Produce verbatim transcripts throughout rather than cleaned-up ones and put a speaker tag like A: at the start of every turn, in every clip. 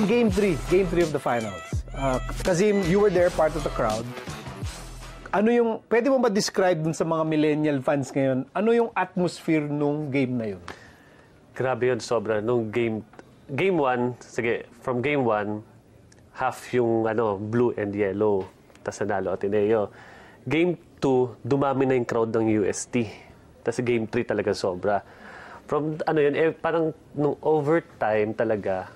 A: game three, game three of the finals. Uh, Khasim, you were there, part of the crowd. Ano yung, pwede mo ba describe dun sa mga millennial fans ngayon, ano yung atmosphere nung game na yun?
B: Grabe yun, sobra. Nung game, game one, sige, from game one, half yung ano, blue and yellow, tas nanalo Ateneo. Game two, dumami na yung crowd ng U S T. Tas game three talaga sobra. From ano yun, eh, parang nung overtime talaga,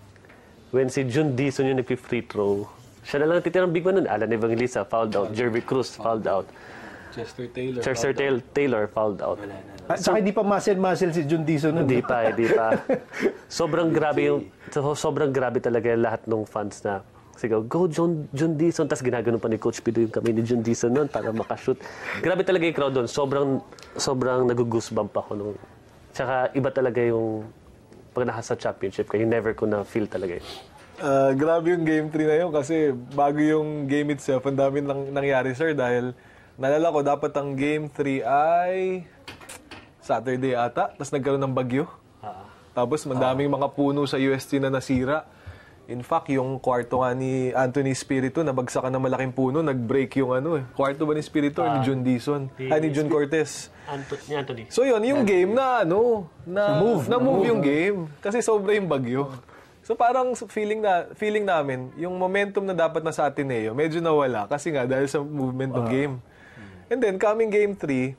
B: when si Jun Dizon yung nag-free throw, siya na lang titirang big man nun. Alan Evangelista, fouled out. Jervy Cruz, fouled out.
C: Chester Taylor.
B: Chester Taylor, Taylor, fouled out.
A: At saka hindi pa muscle-muscle si Jun Dizon nun.
B: Hindi pa, hindi pa. Sobrang grabe yung, so, sobrang grabe talaga lahat ng fans na, sige, go Jun, Jun Dizon. Tapos ginaganon pa ni Coach Pido yung kami ni Jun Dizon nun para makashoot. Grabe talaga yung crowd doon. Sobrang, sobrang nag-goosebump ako nung, tsaka iba talaga yung, pag nasa championship kayo, never ko na-feel talaga yun.
C: Uh, grabe yung game three na yun kasi bago yung game itself, ang dami nang, nangyari, sir, dahil nalala ko, dapat ang game three ay Saturday ata, tapos nagkaroon ng bagyo. Uh-huh. Tapos madaming uh-huh. mga puno sa U S T na nasira. In fact, yung kwarto nga ni Anthony Espiritu, nabagsakan ng malaking puno, nag-break yung ano eh. Kwarto ba ni Espiritu uh, ni Jun Dizon? Ay, ni Jun Cortez.
B: Anto- ni Anthony.
C: So yun, yung game na ano, na move, na move yung game. Kasi sobra yung bagyo. So parang feeling na feeling namin, yung momentum na dapat na sa Ateneo, medyo nawala kasi nga dahil sa movement ng game. And then coming game three,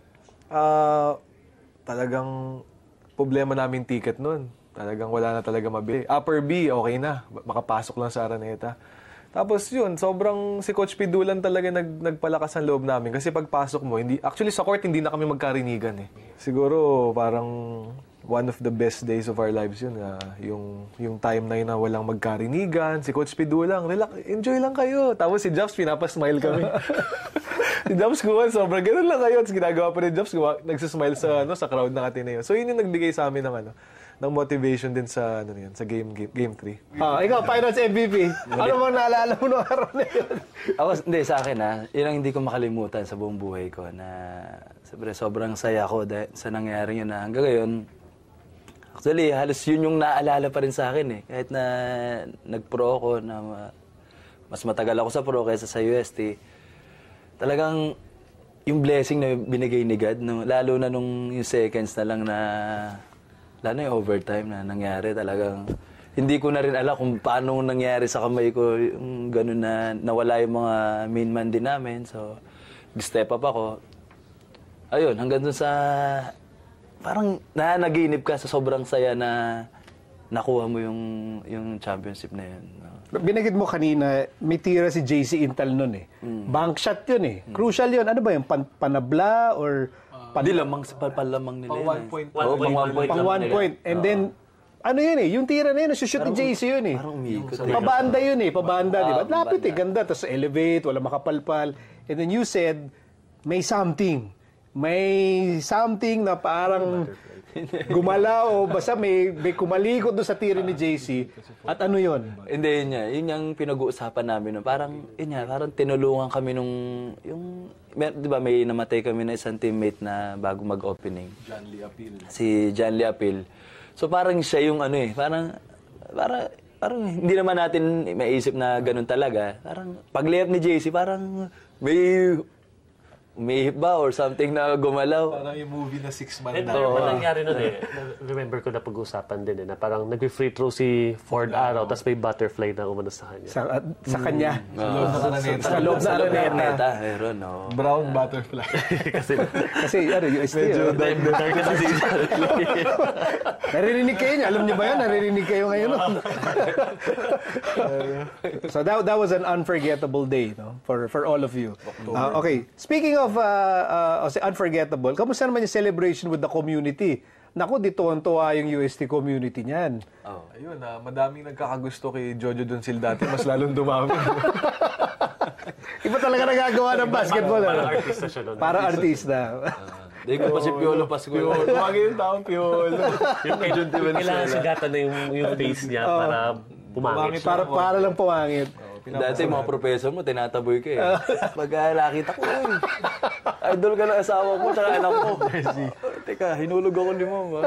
C: uh, talagang problema namin ticket nun. Talagang wala na talaga mabili. Upper B, okay na. Makapasok lang sa Araneta. Tapos yun, sobrang si Coach Pidulan talaga nag, nagpalakas ang loob namin. Kasi pagpasok mo, hindi, actually sa court, hindi na kami magkarinigan eh. Siguro parang one of the best days of our lives yun. Uh, yung, yung time na yun na walang magkarinigan. Si Coach Pidulan, relax, enjoy lang kayo. Tapos si Jobs, pinapasmile kami. Si Jobs kuwan, sobrang ganun lang kayo. Tapos ginagawa pa rin Jobs, nagsasmile sa, ano, sa crowd ng Ateneo. So yun yung nagbigay sa amin ng ano, ng motivation din sa ano yan, sa game game, game three.
A: Ah, ikaw finals M V P. Ano bang naalala mo nung araw na yun?
D: Ako, hindi, sa akin ha, yun ang hindi ko makalimutan sa buong buhay ko na sobrang, sobrang saya ko dahil sa nangyari yun na hanggang ngayon. Actually, halos yun yung naalala pa rin sa akin eh. Kahit na nag-pro ako, na mas matagal ako sa pro kaysa sa U S T, talagang yung blessing na binigay ni God, no, lalo na nung yung seconds na lang na lalo na yung overtime na nangyari, talagang hindi ko na rin alam kung paano nangyari sa kamay ko yung gano'n na nawala yung mga main man din namin. So, step up ako. Ayun, hanggang dun sa parang nanaginip ka sa sobrang saya na nakuha mo yung, yung championship na yun.
A: Binagid mo kanina, may tira si J C Intal nun eh. Mm. Bank shot yun eh. Mm. Crucial yun. Ano ba yung pan panabla or...
D: Hindi lamang, palamang nila
C: yun. Pang one point.
D: Oh, pang one point.
A: Pang one point. And uh-huh. then, ano yun eh, yung tira na yun, nasushoot ni J C yun eh.
D: Parang umiikot.
A: Pabanda yun eh, pabanda, di ba? Lapit eh, ganda. Tapos elevate, wala makapalpal. And then you said, may something. May something na parang gumalaw o basta may, may kumalikot doon sa tira ni J C. At ano yun?
D: Hindi, yun niya. Yun yung pinag-uusapan namin. No? Parang, yun niya, parang tinulungan kami nung, yung, di ba may namatay kami na isang teammate na bago mag-opening.
C: John Lee Apil.
D: Si John Lee Apil. So parang siya yung ano eh, parang, parang, parang hindi naman natin maisip na ganun talaga. Parang pag-layup ni J C, parang may umihip ba or something na gumalaw.
C: Parang yung movie na six man
B: na. Ito, ano nangyari nun eh. Remember ko na pag-usapan din eh, na parang nag-free throw si Ford Arrow, tapos may butterfly na umano sa kanya.
A: Sa, uh, sa kanya?
C: Mm. Sa loob na Araneta.
A: Sa loob na Araneta.
D: Meron, no.
C: Brown butterfly.
B: kasi,
A: kasi, ano, U S T.
C: Medyo dark kasi si
A: Naririnig kayo niya. Alam niyo ba yan? Naririnig kayo ngayon. So that, that was an unforgettable day, no? For, for all of you. Uh, okay. Speaking of Uh, uh, unforgettable. Kamusta naman yung celebration with the community? Naku, di tuwan-tuwa yung U S T community niyan.
C: Oh. Ayun, uh, madaming nagkakagusto kay Jojo Duncil dati. Mas lalong dumami.
A: Iba talaga nagagawa ng basketball.
B: Para, para artista siya doon.
A: Para artista.
D: Hindi ko pa si Piolo Pascual.
C: Piolo. Tumagin yung taong Piolo.
B: Kailangan sugatan na yung, yung face niya oh. para pumangit.
A: Para, para lang pumangit.
D: Dati mga professor mo, tinataboy ka eh. Pag nakita ko, idol ka ng asawa ko, tsaka anak ko. Oh, teka, hinulog ako ni mama.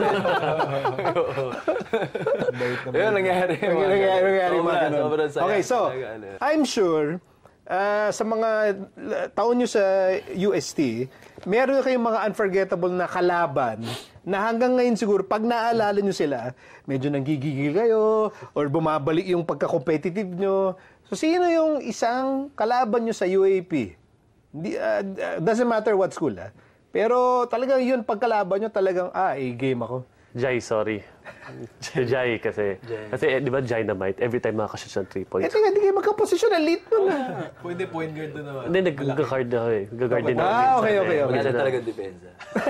D: Yun, nangyari.
A: Nangyari, nangyari mga ganun.
D: Sobrang saya.
A: Okay, so, I'm sure, uh, sa mga taon nyo sa U S T, meron kayong mga unforgettable na kalaban na hanggang ngayon siguro, pag naaalala nyo sila, medyo nanggigigil kayo or bumabalik yung pagka-competitive nyo. So, sino yung isang kalaban nyo sa U A P? Di, uh, doesn't matter what school, ha? Pero talagang yun, pagkalaban nyo, talagang, ah, A-game ako.
B: Jai, sorry. Jai kasi. Kasi, eh, di ba, Dynamite, every time makakashoot ng three
A: Eh,
B: points.
A: teka, hindi kayo magkaposisyon. Elite nun, ha?
C: Pwede point guard na naman.
B: Hindi, nag-guard na ako eh. Nag-guard din ako.
A: Ah, okay, okay, okay.
D: Wala na talaga depensa.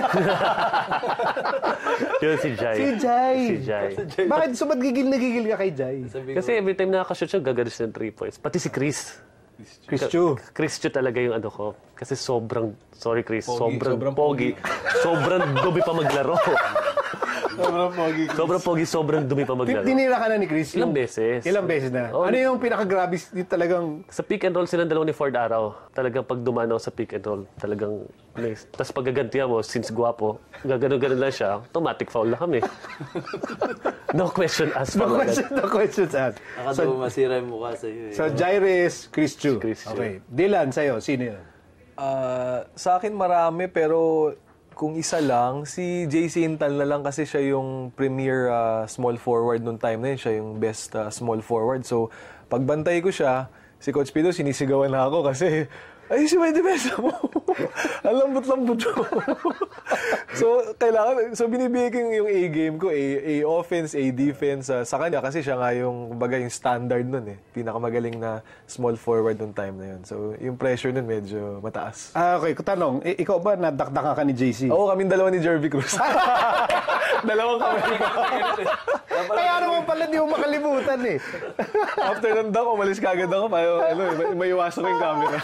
B: Yun si Jai.
A: Si Jai.
B: Si Jai.
A: Bakit? So, ba't gigil na gigil ka kay Jai?
B: Kasi every time nakakashoot siya, gagalis ng three points. Pati si Chris.
A: Chris Chu.
B: Chris Chu talaga yung ano ko. Kasi sobrang, sorry Chris,
C: Pogi,
B: sobrang,
C: sobrang
B: pogi. Sobrang dumi pa maglaro.
C: Sobrang pogi.
B: Sobrang pogi, sobrang dumi pa maglaro.
A: Tinira ka na ni Chris?
B: Ilang
A: Yung-
B: beses.
A: Ilang beses na?
B: Oh.
A: Ano yung pinaka-grabe yung talagang...
B: Sa pick and roll silang dalawa ni Ford Araw. Talagang pag dumano sa pick and roll, talagang nice. Tapos pag gagantihan mo, since guwapo, gaganon-ganon lang siya, automatic foul na kami. No question asked.
A: No
B: foul agad.
A: question, no questions asked.
D: Nakatawa masira yung mukha sa'yo eh.
A: So, Jairus, Chris Chu.
B: Chris Chu.
A: Okay. Dylan, sa'yo, sino yun?
C: Ah, sa akin marami, pero kung isa lang, si J C Intal na lang kasi siya yung premier ah, small forward nung time na yun. Siya yung best ah, small forward. So, pagbantay ko siya, si Coach Pido, sinisigawan na ako kasi, ay, si may depensa mo. Ang lambot-lambot mo. so, kailangan, so binibigay ko yung, yung A-game ko, A, A offense, A defense ah, sa kanya kasi siya nga yung, kumbaga, yung standard nun eh. Pinakamagaling na small forward nung time na yun. So, yung pressure nun medyo mataas.
A: Ah, okay. Tanong, i- ikaw ba nadakdakan ka ni J C?
C: Oo, kaming dalawa ni Jervy Cruz. Dalawang kami.
A: Kaya naman pala di mo makalimutan eh.
C: After ng dunk, umalis ka agad ako. Para, ano, may, may iwasan ko yung camera.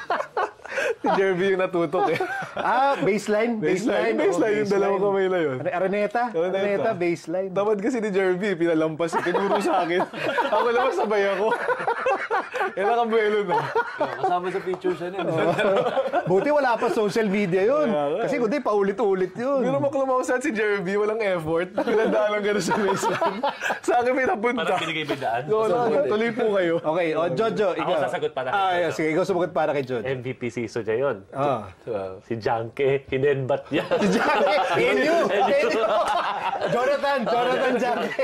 C: Si Jervy yung natutok eh.
A: Ah, baseline?
C: Baseline,
A: Oh,
C: baseline yung dalawang kamay na yun.
A: Ano, Araneta?
C: Araneta.
A: Araneta, baseline.
C: Tamad kasi ni Jervy, pinalampas. Tinuro sa akin. Ako naman sabay ako. Yan ang kabuelo na.
D: Kasama sa picture siya nun.
A: Buti wala pa social media yun. Kasi kundi paulit-ulit yun.
C: Pero maklumausan si Jervy, walang effort. Pinadaan lang gano'n sa baseline. Sa akin pinapunta.
B: Parang binigay may daan.
C: Oo, tuloy po kayo.
A: Okay, o Jojo,
B: Ako
A: ikaw.
B: sasagot para kay
A: Ah,
B: Jojo.
A: yeah, sige, ikaw sumagot para kay Jojo.
B: M V P season niya yun.
A: Ah.
B: Si Janke, hinedbat niya.
A: Inyo! Inyo! Jonathan! Jonathan Jacke!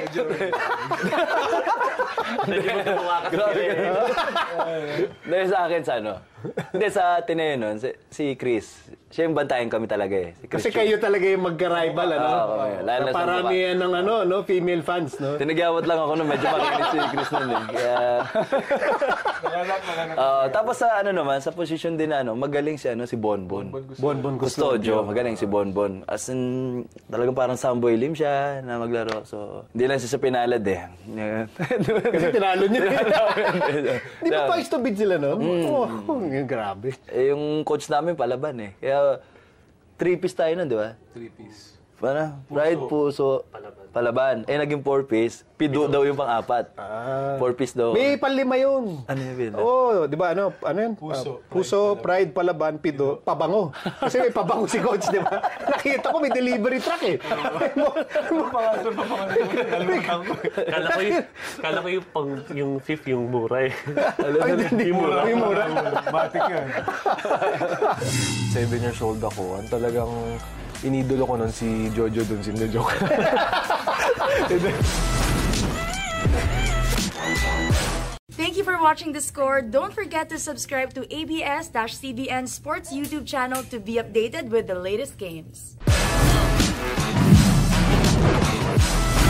B: Hindi mo tumakas
D: Grabe
B: sila
D: ka.
B: eh.
D: Dahil sa akin sa ano? Hindi, sa Ateneo nun, si, si Chris. Siya yung bantayan kami talaga eh. Si Chris
A: Kasi kayo talaga yung magka-rival, ano?
D: Oo, oo, oo. Lalo na sa
A: Paramihan ng ano, no? Female fans, no?
D: Tinagyawat lang ako nung medyo makinis si Chris nun eh. Kaya... Oo, tapos sa ano naman, sa position din na ano, magaling si ano, si Bonbon.
A: Bonbon
D: Custodio, magaling si Bonbon. As in, talagang parang Samboy Lim siya na maglaro. So, hindi lang siya sa pinalad eh.
A: Kasi tinalo niyo. Di ba
D: Yeah.
A: pa to bid sila, no? Oh, oh, grabe.
D: Eh, yung coach namin palaban eh. Kaya, three-piece tayo nun, di ba?
C: Three-piece.
D: Ano? Pride, puso, palaban. Eh, naging four-piece. Pido daw yung pang-apat. Four-piece daw.
A: May panlima yun.
D: Ano yun?
A: Oo, oh, di ba ano, ano yun?
C: Puso,
A: Ah, puso, pride, palaban, pido, pabango. Kasi may pabango si coach, di ba? Nakita ko may delivery truck eh.
C: Pangatlo pa pangatlo.
B: Kala ko yung, kala ko yung, pang, yung fifth, yung mura eh.
A: Ay, hindi mura. Hindi mura.
C: Matik yan. Seven years old ako. Ang talagang inidolo ko nun si Jojo Duncil. Hindi, joke.
E: Thank you for watching The Score. Don't forget to subscribe to A B S C B N Sports YouTube channel to be updated with the latest games.